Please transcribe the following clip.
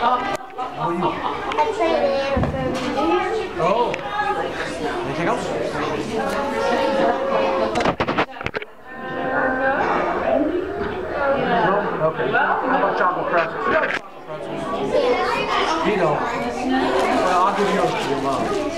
How are you? I played banana for Oh. Anything else? No? Okay. How about chocolate pretzels? You know. Well, I'll give yours to your mom.